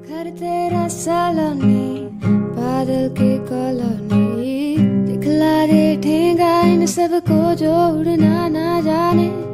घर तेरा सलोनी, बादल की कॉलोनी, दिखला दे ठेंगा इन सबको जो उड़ना ना जाने।